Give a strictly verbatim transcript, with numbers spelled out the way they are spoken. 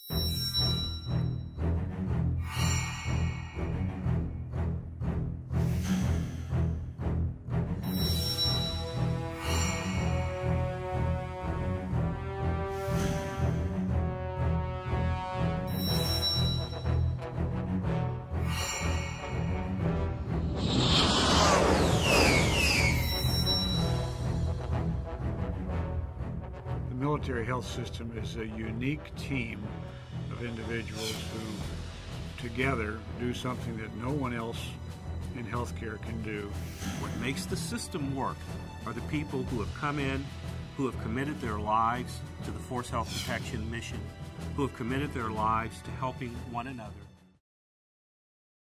The military health system is a unique team of individuals who together do something that no one else in healthcare can do. What makes the system work are the people who have come in, who have committed their lives to the Force Health Protection mission, who have committed their lives to helping one another.